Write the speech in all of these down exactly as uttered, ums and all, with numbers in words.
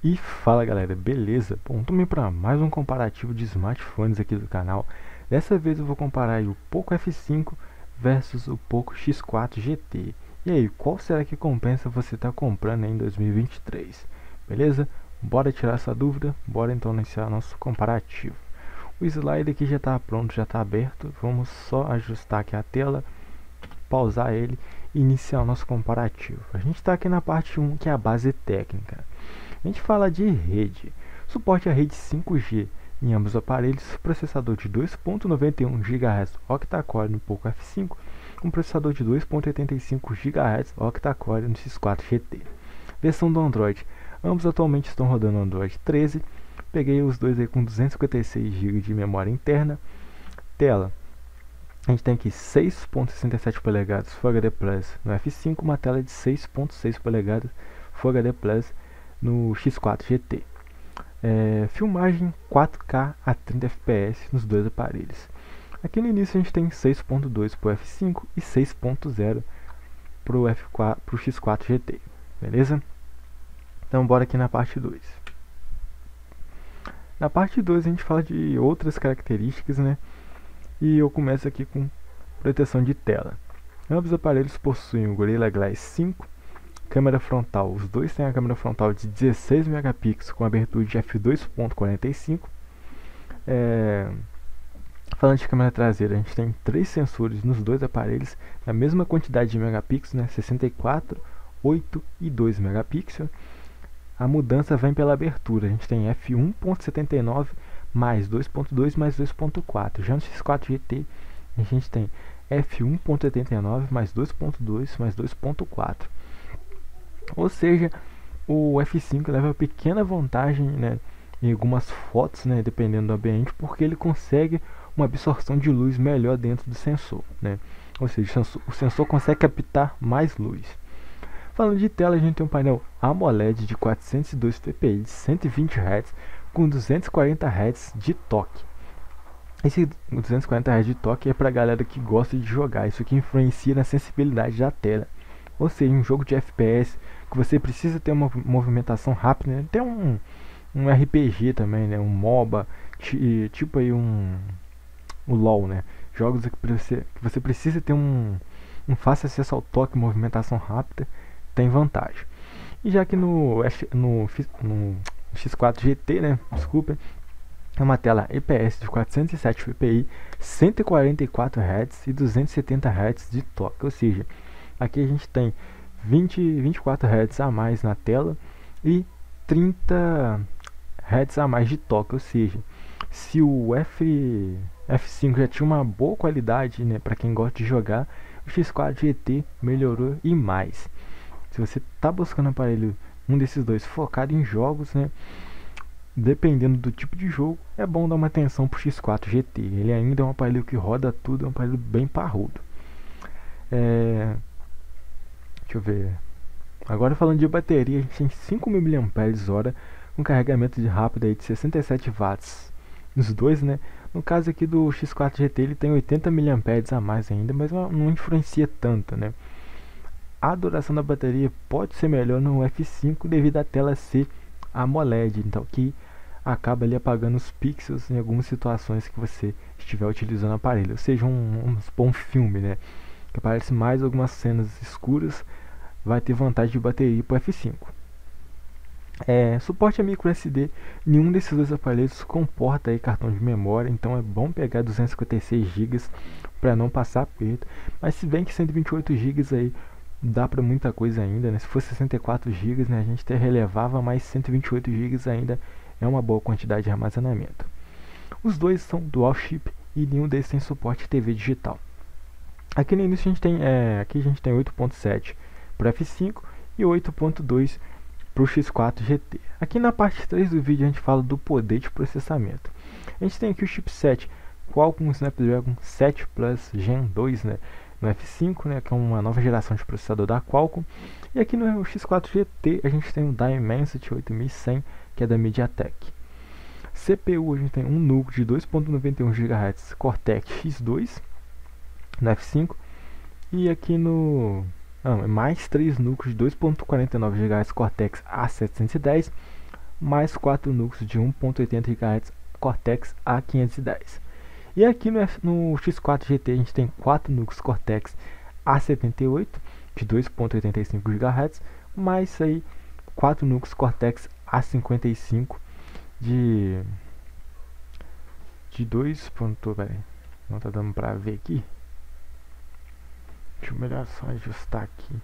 E fala galera, beleza? Bom, também para mais um comparativo de smartphones aqui do canal. Dessa vez eu vou comparar aí o Poco F cinco versus o Poco X quatro G T. E aí, qual será que compensa você estar tá comprando em dois mil e vinte e três? Beleza? Bora tirar essa dúvida, bora então iniciar nosso comparativo. O slide aqui já está pronto, já está aberto. Vamos só ajustar aqui a tela, pausar ele e iniciar o nosso comparativo. A gente está aqui na parte um, que é a base técnica. A gente fala de rede, suporte a rede cinco G em ambos os aparelhos, processador de dois ponto noventa e um gigahertz octa-core no Poco F cinco, um processador de dois ponto oitenta e cinco gigahertz octa-core no X quatro G T. Versão do Android, ambos atualmente estão rodando Android treze, peguei os dois aí com duzentos e cinquenta e seis gigas de memória interna. Tela, a gente tem aqui seis ponto sessenta e sete polegadas Full H D Plus no F cinco, uma tela de seis ponto seis polegadas Full H D Plus no X quatro G T. É, filmagem quatro K a trinta F P S nos dois aparelhos. Aqui no início a gente tem seis ponto dois para o F cinco e seis ponto zero para o F quatro, para o X quatro G T, beleza? Então bora aqui na parte dois. Na parte dois a gente fala de outras características, né? E eu começo aqui com proteção de tela. Ambos os aparelhos possuem o Gorilla Glass cinco. Câmera frontal, os dois têm a câmera frontal de dezesseis megapixels com abertura de f dois ponto quarenta e cinco. É... Falando de câmera traseira, a gente tem três sensores nos dois aparelhos, na mesma quantidade de megapixels, né? sessenta e quatro, oito e dois megapixels. A mudança vem pela abertura, a gente tem f um ponto setenta e nove mais dois ponto dois mais dois ponto quatro. Já no X quatro G T a gente tem f um ponto oitenta e nove mais dois ponto dois mais dois ponto quatro. Ou seja, o F cinco leva pequena vantagem, né, em algumas fotos, né, dependendo do ambiente, porque ele consegue uma absorção de luz melhor dentro do sensor, né? Ou seja, o sensor, o sensor consegue captar mais luz. Falando de tela, a gente tem um painel AMOLED de quatrocentos e dois ppi de cento e vinte hertz com duzentos e quarenta hertz de toque. Esse duzentos e quarenta hertz de toque é para a galera que gosta de jogar, isso que influencia na sensibilidade da tela. Ou seja, um jogo de F P S que você precisa ter uma movimentação rápida, né? Tem um, um R P G também, né? Um MOBA, tipo aí um, um LoL, né? Jogos que você, que você precisa ter um, um fácil acesso ao toque, movimentação rápida, tem vantagem. E já que no, no, no X quatro G T, né? Desculpa, é uma tela I P S de quatrocentos e sete ppi, cento e quarenta e quatro hertz e duzentos e setenta hertz de toque, ou seja, aqui a gente tem vinte, vinte e quatro hertz a mais na tela e trinta hertz a mais de toque, ou seja, se o F, F5 já tinha uma boa qualidade, né, para quem gosta de jogar, o X quatro G T melhorou e mais. Se você está buscando um aparelho, um desses dois focado em jogos, né, dependendo do tipo de jogo, é bom dar uma atenção para o X quatro G T. Ele ainda é um aparelho que roda tudo, é um aparelho bem parrudo. É... Deixa eu ver. Agora falando de bateria, a gente tem cinco mil miliampères-hora, um carregamento de rápido aí de sessenta e sete watts nos dois, né? No caso aqui do X quatro G T ele tem oitenta miliampères a mais ainda, mas não influencia tanto, né? A duração da bateria pode ser melhor no F cinco devido à tela ser AMOLED, então que acaba ali apagando os pixels em algumas situações que você estiver utilizando o aparelho, ou seja, um, um bom filme, né? Que aparece mais algumas cenas escuras, vai ter vantagem de bateria para o F cinco. É, suporte a micro S D, nenhum desses dois aparelhos comporta aí cartão de memória, então é bom pegar duzentos e cinquenta e seis gigas para não passar aperto, mas se bem que cento e vinte e oito gigas aí dá para muita coisa ainda, né? Se fosse sessenta e quatro gigas, né, a gente até relevava, mas cento e vinte e oito gigas ainda é uma boa quantidade de armazenamento. Os dois são dual chip e nenhum deles tem suporte T V digital. Aqui no início a gente tem, é, aqui a gente tem oito ponto sete para o F cinco e oito ponto dois para o X quatro G T. Aqui na parte três do vídeo a gente fala do poder de processamento. A gente tem aqui o chipset Qualcomm Snapdragon sete Plus Gen dois, né, no F cinco, né, que é uma nova geração de processador da Qualcomm. E aqui no X quatro G T a gente tem o Dimensity oito mil e cem, que é da MediaTek. C P U a gente tem um núcleo de dois ponto noventa e um gigahertz Cortex X dois no F cinco, e aqui no não, mais três núcleos de dois ponto quarenta e nove gigahertz Cortex A setecentos e dez, mais quatro núcleos de um ponto oitenta gigahertz Cortex A quinhentos e dez. E aqui no, no X quatro G T a gente tem quatro núcleos Cortex A setenta e oito de dois ponto oitenta e cinco gigahertz, mais aí quatro núcleos Cortex A cinquenta e cinco de de dois. Peraí, não tá dando pra ver aqui. Deixa eu melhor só ajustar aqui.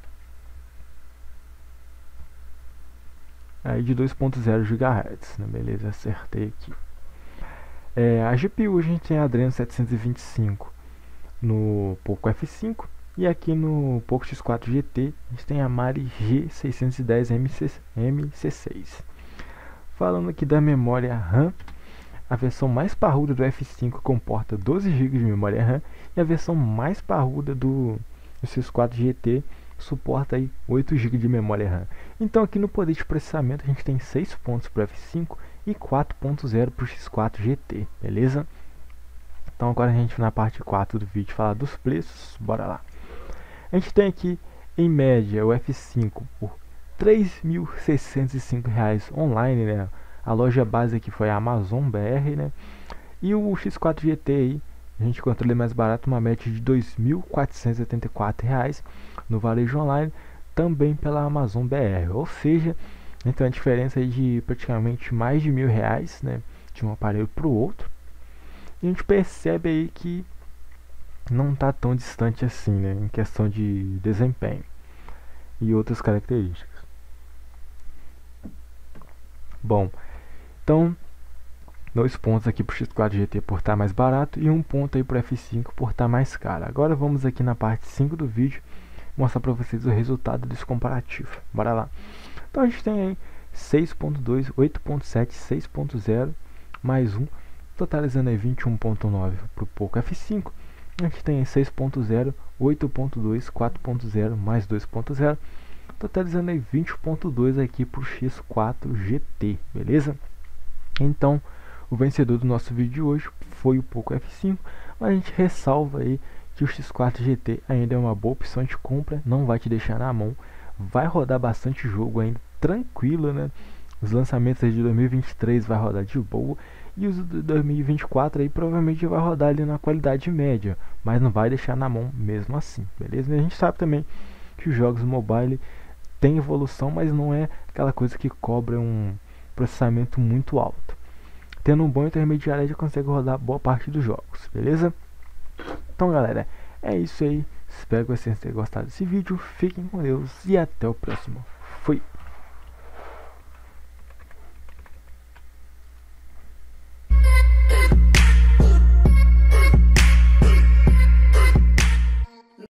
Aí de dois ponto zero gigahertz, né? Beleza, acertei aqui. É, a G P U a gente tem a Adreno setecentos e vinte e cinco no Poco F cinco, e aqui no Poco X quatro G T a gente tem a Mali G seiscentos e dez M C seis. Falando aqui da memória RAM, a versão mais parruda do F cinco comporta doze gigas de memória RAM, e a versão mais parruda do, do X quatro G T suporta aí oito gigas de memória RAM. Então aqui no poder de processamento a gente tem seis pontos para o F cinco e quatro ponto zero para o X quatro G T, beleza? Então agora a gente na parte quatro do vídeo falar dos preços, bora lá. A gente tem aqui em média o F cinco por três mil seiscentos e cinco reais online, né? A loja base aqui foi a Amazon B R, né? E o X quatro G T aí, a gente encontrou ele mais barato, uma média de dois mil quatrocentos e oitenta e quatro reais no varejo online, também pela Amazon B R. Ou seja, então a diferença aí de praticamente mais de mil reais, né? De um aparelho para o outro. E a gente percebe aí que não está tão distante assim, né? Em questão de desempenho e outras características. Bom, então dois pontos aqui para o X quatro G T por estar mais barato e um ponto aí para o F cinco por estar mais caro. Agora vamos aqui na parte cinco do vídeo mostrar para vocês o resultado desse comparativo. Bora lá. Então a gente tem aí seis ponto dois, oito ponto sete, seis ponto zero mais um, totalizando aí vinte e um ponto nove para o Poco F cinco. A gente tem aí seis ponto zero, oito ponto dois, quatro ponto zero mais dois ponto zero, totalizando aí vinte ponto dois aqui para o X quatro G T, beleza? Então o vencedor do nosso vídeo de hoje foi o Poco F cinco, mas a gente ressalva aí que o X quatro G T ainda é uma boa opção de compra, não vai te deixar na mão, vai rodar bastante jogo ainda, tranquilo, né? Os lançamentos de dois mil e vinte e três vai rodar de boa, e os de dois mil e vinte e quatro aí provavelmente vai rodar ali na qualidade média, mas não vai deixar na mão mesmo assim, beleza? E a gente sabe também que os jogos mobile tem evolução, mas não é aquela coisa que cobra um processamento muito alto. Tendo um bom intermediário, já consegue rodar boa parte dos jogos, beleza? Então galera, é isso aí, espero que vocês tenham gostado desse vídeo, fiquem com Deus e até o próximo, fui!